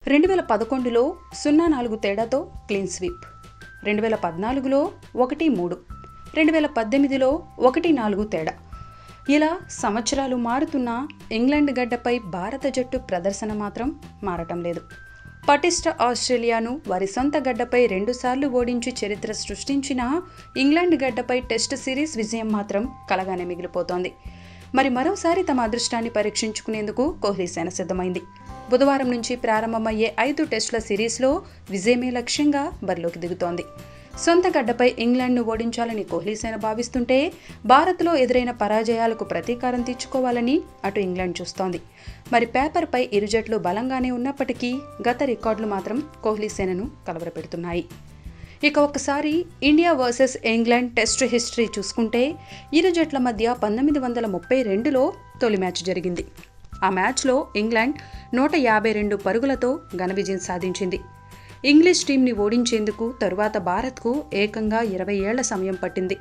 2011లో 0-4 తేడాతో clean sweep, 2014లో 1-3, 2018లో 1-4 తేడా. ఇలా సంవత్సరాలు మారుతున్నా ఇంగ్లాండ్ గడ్డపై భారత జట్టు ప్రదర్శన మాత్రం మారటం లేదు. పటిష్ట ఆస్ట్రేలియాను వారి సొంత గడ్డపై 2 సార్లు ఓడించి చరిత్ర సృష్టించిన ఇంగ్లాండ్ గడ్డపై టెస్ట్ సిరీస్ విజయం మాత్రం కలగానే మిగిలిపోతోంది. మరోసారి తమ అదృష్టాన్ని పరీక్షించుకునేందుకు కోహ్లీ సేన సిద్ధమైంది. బుధవారం నుంచి ప్రారంభమయ్యే 5 టెస్టుల సిరీస్లో విజయమే లక్ష్యంగా బరిలోకి దిగుతోంది. సొంత గడ్డపై ఇంగ్లాండ్ను ఓడించాలని కోహ్లీ సేన భావిస్తుంటే, భారత్లో ఎదురైన పరాజయాలకు ప్రతీకారం తీర్చుకోవాలని అటు ఇంగ్లాండ్ చూస్తోంది. పేపర్పై ఇరు జట్లు బలంగానే ఉన్నప్పటికీ గత రికార్డులు మాత్రం కోహ్లీ సేనను కలవరపెడుతున్నాయి. ఇక ఒక్కసారి India versus England test history చూసుకుంటే, ఇరు జట్ల మధ్య 1932లో తొలి మ్యాచ్ జరిగింది. ఆ మ్యాచ్లో ఇంగ్లాండ్ 152 పరుగులతో ఘన విజయం సాధించింది. ఇంగ్లీష్ టీంని ఓడించేందుకు తరువాత భారత్కు ఏకంగా 20 ఏళ్ల సమయం పట్టింది.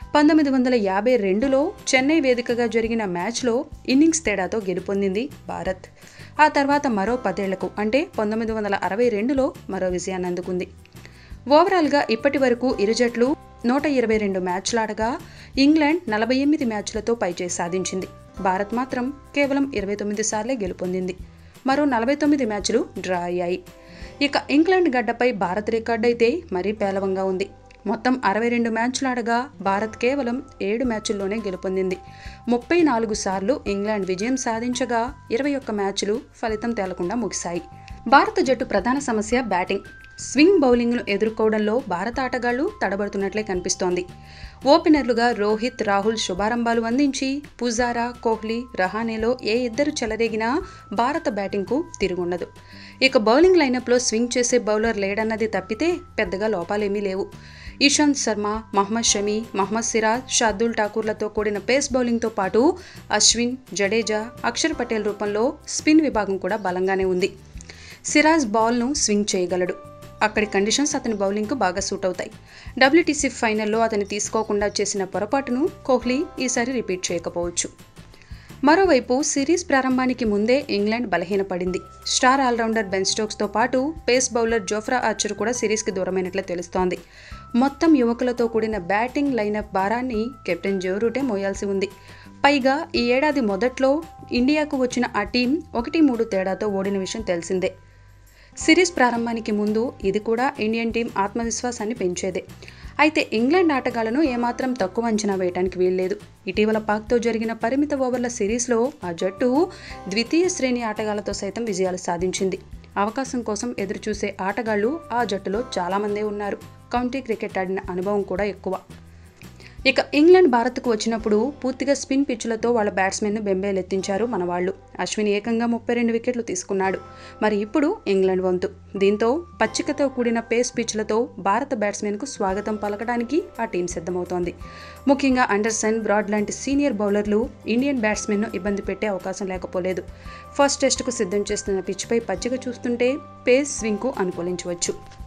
1952లో చెన్నై వేదికగా జరిగిన మ్యాచ్లో ఇన్నింగ్స్ తేడాతో గెలుపొందింది భారత్. ఆ తర్వాత మరో 10 ఏళ్లకు అంటే 1962లో మరో విజయాన్ని అందుకుంది. ఓవరాల్గా ఇప్పటి వరకు ఇరు జట్లు 122 మ్యాచ్లాడగా ఇంగ్లాండ్ 48 మ్యాచ్లతో పైచేయి సాధించింది. భారత్ మాత్రం కేవలం 29 సార్లే గెలుపొందింది. మరో 49 మ్యాచ్లు డ్రా అయ్యాయి. ఇక ఇంగ్లాండ్ గడ్డపై భారత్ రికార్డు అయితే మరీ పేలవంగా ఉంది. మొత్తం 62 మ్యాచ్లాడగా భారత్ కేవలం 7 మ్యాచ్ల్లోనే గెలుపొందింది. 34 సార్లు ఇంగ్లాండ్ విజయం సాధించగా 21 మ్యాచ్లు ఫలితం తేలకుండా ముగిశాయి. భారత జట్టు ప్రధాన సమస్య బ్యాటింగ్. స్వింగ్ బౌలింగ్ను ఎదుర్కోవడంలో భారత ఆటగాళ్లు తడబడుతున్నట్లే కనిపిస్తోంది. ఓపెనర్లుగా రోహిత్, రాహుల్ శుభారంభాలు అందించి పుజారా, కోహ్లీ, రహానేలో ఏ ఇద్దరు చెలరేగినా భారత బ్యాటింగ్కు తిరుగుండదు. ఇక బౌలింగ్ లైనప్లో స్వింగ్ చేసే బౌలర్ లేడన్నది తప్పితే పెద్దగా లోపాలేమీ లేవు. ఇషాంత్ శర్మ, మహమ్మద్ షమి, మహమ్మద్ సిరాజ్, షార్దుల్ ఠాకూర్లతో కూడిన పేస్ బౌలింగ్తో పాటు అశ్విన్, జడేజా, అక్షర్ పటేల్ రూపంలో స్పిన్ విభాగం కూడా బలంగానే ఉంది. సిరాజ్ బాల్ను స్వింగ్ చేయగలడు. అక్కడి కండిషన్స్ అతని బౌలింగ్కు బాగా సూట్ అవుతాయి. WTC ఫైనల్లో అతని తీసుకోకుండా చేసిన పొరపాటును కోహ్లీ ఈసారి రిపీట్ చేయకపోవచ్చు. మరోవైపు సిరీస్ ప్రారంభానికి ముందే ఇంగ్లాండ్ బలహీనపడింది. స్టార్ ఆల్రౌండర్ బెన్ స్టోక్స్తో పాటు పేస్ బౌలర్ జోఫ్రా ఆర్చర్ కూడా సిరీస్కి దూరమైనట్లే తెలుస్తోంది. మొత్తం యువకులతో కూడిన బ్యాటింగ్ లైనప్ భారాన్ని కెప్టెన్ జో రూటే మోయాల్సి ఉంది. పైగా ఈ ఏడాది మొదట్లో ఇండియాకు వచ్చిన ఆ టీం 1-3 తేడాతో ఓడిన విషయం తెలిసిందే. సిరీస్ ప్రారంభానికి ముందు ఇది కూడా ఇండియన్ టీం ఆత్మవిశ్వాసాన్ని పెంచేదే. అయితే ఇంగ్లాండ్ ఆటగాళ్లను ఏమాత్రం తక్కువ అంచనా వేయడానికి వీల్లేదు. ఇటీవల పాక్తో జరిగిన పరిమిత ఓవర్ల సిరీస్లో ఆ జట్టు ద్వితీయ శ్రేణి ఆటగాళ్లతో సైతం విజయాలు సాధించింది. అవకాశం కోసం ఎదురుచూసే ఆటగాళ్లు ఆ జట్టులో చాలామందే ఉన్నారు. కౌంటీ క్రికెట్ ఆడిన అనుభవం కూడా ఎక్కువ. ఇక ఇంగ్లాండ్ భారత్కు వచ్చినప్పుడు పూర్తిగా స్పిన్ పిచ్లతో వాళ్ళ బ్యాట్స్మెన్ను బెంబేలెత్తించారు మన వాళ్ళు. అశ్విన్ ఏకంగా 32 వికెట్లు తీసుకున్నాడు. ఇప్పుడు ఇంగ్లాండ్ వంతు. దీంతో పచ్చికతో కూడిన పేస్ పిచ్లతో భారత బ్యాట్స్మెన్కు స్వాగతం పలకడానికి ఆ టీం సిద్ధమవుతోంది. ముఖ్యంగా అండర్సన్, బ్రాడ్ లాంటి సీనియర్ బౌలర్లు ఇండియన్ బ్యాట్స్మెన్ను ఇబ్బంది పెట్టే అవకాశం లేకపోలేదు. ఫస్ట్ టెస్టుకు సిద్ధం చేస్తున్న పిచ్పై పచ్చిక చూస్తుంటే పేస్ స్వింగ్కు అనుకూలించవచ్చు.